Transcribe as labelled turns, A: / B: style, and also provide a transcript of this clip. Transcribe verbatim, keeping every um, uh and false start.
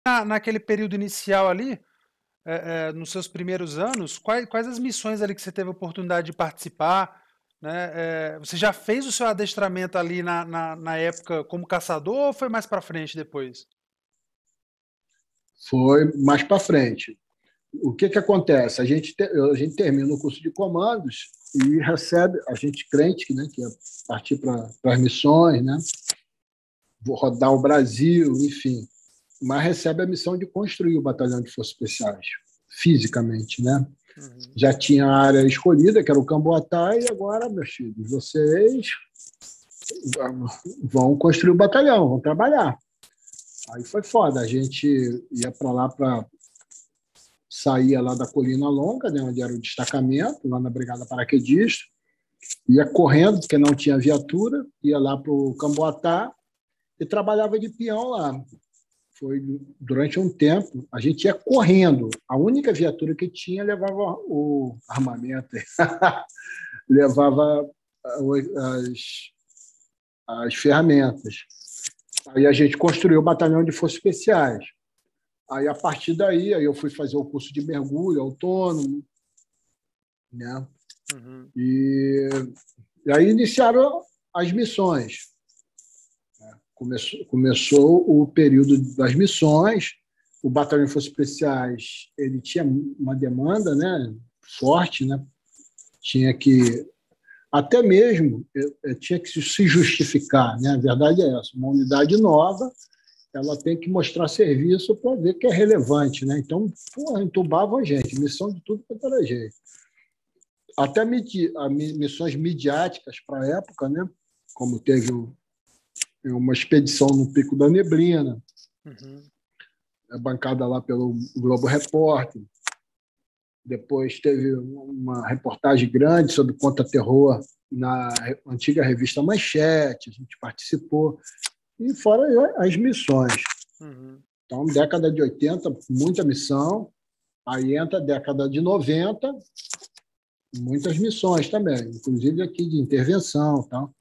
A: Na naquele período inicial ali, eh eh, nos seus primeiros anos, quais quais as missões ali que você teve a oportunidade de participar, né, eh, você já fez o seu adestramento ali na na na época como caçador ou foi mais para frente depois?
B: Foi mais para frente. O que que acontece? A gente te a gente termina o curso de comandos e recebe a gente crente, né, que ia partir para para as missões, né, vou rodar o Brasil, enfim, mas recebe a missão de construir o batalhão de forças especiais, fisicamente, né.
A: Uhum.
B: Já tinha a área escolhida, que era o Camboatá, e agora, meus filhos, vocês vão construir o batalhão, vão trabalhar. Aí foi foda, a gente ia para lá para saía lá da Colina Longa, né, onde era o destacamento, lá na Brigada Paraquedista, ia correndo, porque não tinha viatura, ia lá para o Camboatá e trabalhava de peão lá. Foi durante um tempo, a gente ia correndo. A única viatura que tinha levava o armamento, levava as, as ferramentas. Aí a gente construiu o batalhão de forças especiais. Aí, a partir daí, aí eu fui fazer o curso de mergulho autônomo, né?
A: Uhum.
B: E, e aí iniciaram as missões. Começou, começou o período das missões. O batalhão de forças especiais ele tinha uma demanda, né, forte, né? Tinha que até mesmo tinha que se justificar, né? A verdade é essa. Uma unidade nova, ela tem que mostrar serviço para ver que é relevante, né? Então, porra, entubavam a gente, missão de tudo quanto era jeito. Até midi, a, missões midiáticas para a época, né? Como teve uma expedição no Pico da Neblina,
A: Uhum.
B: bancada lá pelo Globo Repórter. Depois teve uma reportagem grande sobre contra-terror na antiga revista Manchete, a gente participou. E fora as missões.
A: Uhum.
B: Então, década de oitenta, muita missão. Aí entra a década de noventa, muitas missões também, inclusive aqui de intervenção. Tá?